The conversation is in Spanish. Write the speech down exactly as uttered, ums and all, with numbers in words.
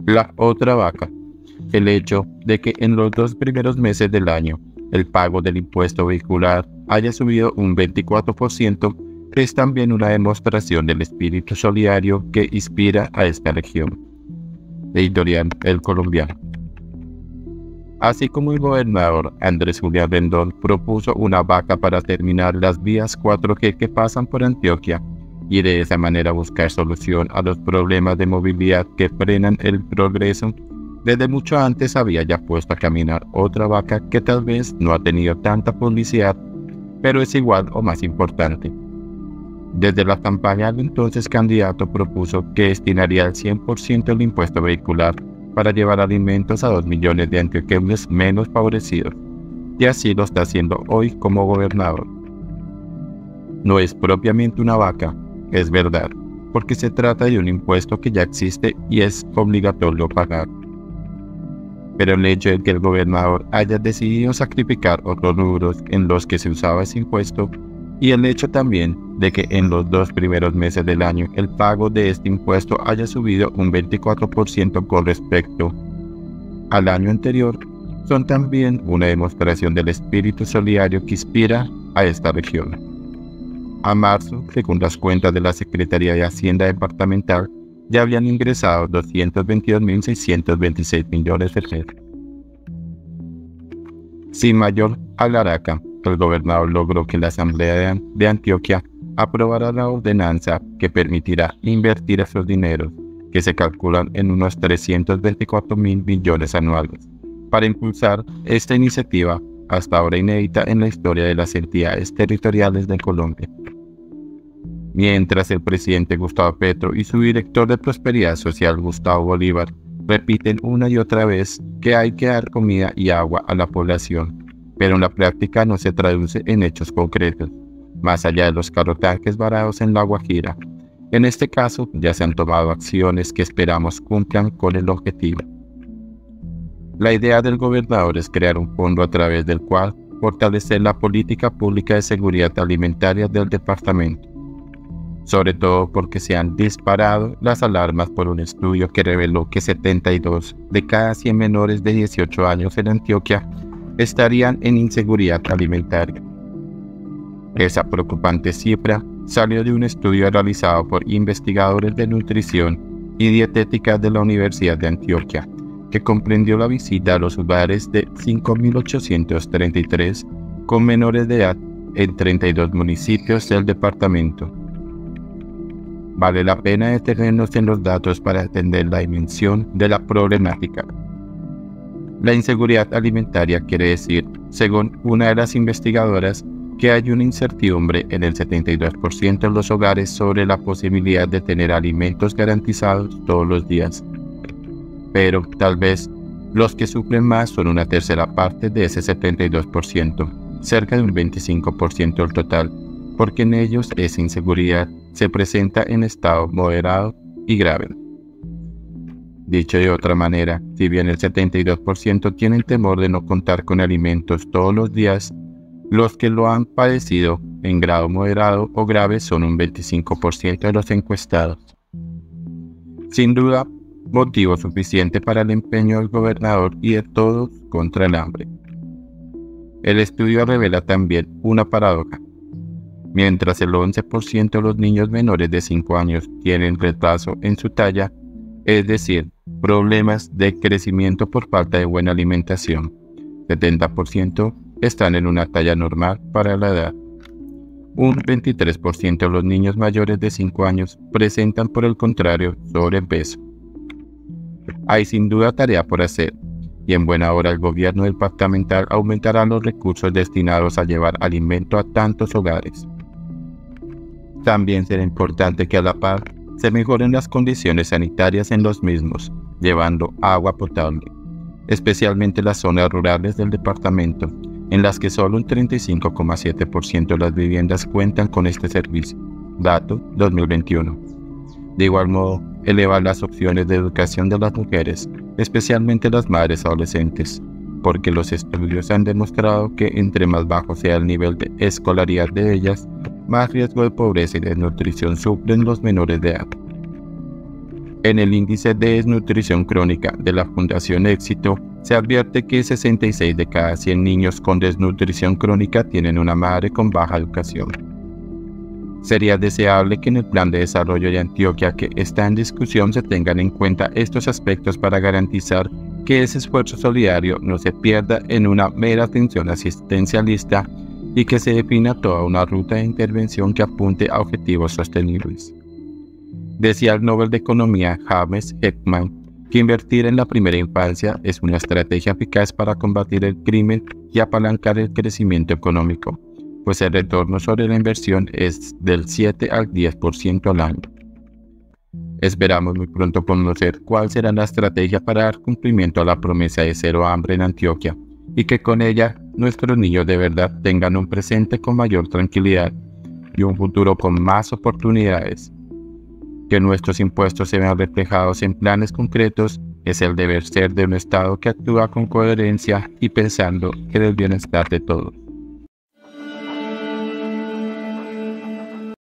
La otra vaca. El hecho de que en los dos primeros meses del año el pago del impuesto vehicular haya subido un veinticuatro por ciento es también una demostración del espíritu solidario que inspira a esta región. Editorial El Colombiano. Así como el gobernador Andrés Julián Rendón propuso una vaca para terminar las vías cuatro G que pasan por Antioquia y de esa manera buscar solución a los problemas de movilidad que frenan el progreso, desde mucho antes había ya puesto a caminar otra vaca que tal vez no ha tenido tanta publicidad, pero es igual o más importante. Desde la campaña el entonces candidato propuso que destinaría el cien por ciento del impuesto vehicular para llevar alimentos a dos millones de antioqueños menos favorecidos, y así lo está haciendo hoy como gobernador. No es propiamente una vaca, es verdad, porque se trata de un impuesto que ya existe y es obligatorio pagar. Pero el hecho de que el gobernador haya decidido sacrificar otros rubros en los que se usaba ese impuesto, y el hecho también de que en los dos primeros meses del año el pago de este impuesto haya subido un veinticuatro por ciento con respecto al año anterior, son también una demostración del espíritu solidario que inspira a esta región. A marzo, según las cuentas de la Secretaría de Hacienda Departamental, ya habían ingresado doscientos veintidós mil seiscientos veintiséis millones de pesos. Sin mayor alaraca, el gobernador logró que la Asamblea de Antioquia aprobara la ordenanza que permitirá invertir esos dineros, que se calculan en unos trescientos veinticuatro mil millones anuales, para impulsar esta iniciativa hasta ahora inédita en la historia de las entidades territoriales de Colombia. Mientras el presidente Gustavo Petro y su director de Prosperidad Social Gustavo Bolívar repiten una y otra vez que hay que dar comida y agua a la población, pero en la práctica no se traduce en hechos concretos, más allá de los carrotanques varados en La Guajira. En este caso ya se han tomado acciones que esperamos cumplan con el objetivo. La idea del gobernador es crear un fondo a través del cual fortalecer la política pública de seguridad alimentaria del departamento, sobre todo porque se han disparado las alarmas por un estudio que reveló que setenta y dos de cada cien menores de dieciocho años en Antioquia estarían en inseguridad alimentaria. Esa preocupante cifra salió de un estudio realizado por investigadores de nutrición y dietética de la Universidad de Antioquia, que comprendió la visita a los hogares de cinco mil ochocientos treinta y tres con menores de edad en treinta y dos municipios del departamento. Vale la pena detenernos en los datos para entender la dimensión de la problemática. La inseguridad alimentaria quiere decir, según una de las investigadoras, que hay una incertidumbre en el setenta y dos por ciento de los hogares sobre la posibilidad de tener alimentos garantizados todos los días. Pero, tal vez, los que sufren más son una tercera parte de ese setenta y dos por ciento, cerca de un veinticinco por ciento del total, porque en ellos esa inseguridad se presenta en estado moderado y grave. Dicho de otra manera, si bien el setenta y dos por ciento tienen temor de no contar con alimentos todos los días, los que lo han padecido en grado moderado o grave son un veinticinco por ciento de los encuestados. Sin duda, motivo suficiente para el empeño del gobernador y de todos contra el hambre. El estudio revela también una paradoja. Mientras el once por ciento de los niños menores de cinco años tienen retraso en su talla, es decir, problemas de crecimiento por falta de buena alimentación, setenta por ciento están en una talla normal para la edad. Un veintitrés por ciento de los niños mayores de cinco años presentan, por el contrario, sobrepeso. Hay sin duda tarea por hacer, y en buena hora el gobierno departamental aumentará los recursos destinados a llevar alimento a tantos hogares. También será importante que a la par se mejoren las condiciones sanitarias en los mismos, llevando agua potable, especialmente en las zonas rurales del departamento, en las que solo un treinta y cinco coma siete por ciento de las viviendas cuentan con este servicio. Dato dos mil veintiuno. De igual modo, elevar las opciones de educación de las mujeres, especialmente las madres adolescentes, porque los estudios han demostrado que entre más bajo sea el nivel de escolaridad de ellas, más riesgo de pobreza y desnutrición sufren los menores de edad. En el índice de desnutrición crónica de la Fundación Éxito, se advierte que sesenta y seis de cada cien niños con desnutrición crónica tienen una madre con baja educación. Sería deseable que en el Plan de Desarrollo de Antioquia que está en discusión se tengan en cuenta estos aspectos para garantizar que ese esfuerzo solidario no se pierda en una mera atención asistencialista y que se defina toda una ruta de intervención que apunte a objetivos sostenibles. Decía el Nobel de Economía James Heckman que invertir en la primera infancia es una estrategia eficaz para combatir el crimen y apalancar el crecimiento económico, pues el retorno sobre la inversión es del siete al diez por ciento al año. Esperamos muy pronto conocer cuál será la estrategia para dar cumplimiento a la promesa de cero hambre en Antioquia y que con ella nuestros niños de verdad tengan un presente con mayor tranquilidad y un futuro con más oportunidades. Que nuestros impuestos se vean reflejados en planes concretos es el deber ser de un Estado que actúa con coherencia y pensando en el bienestar de todos.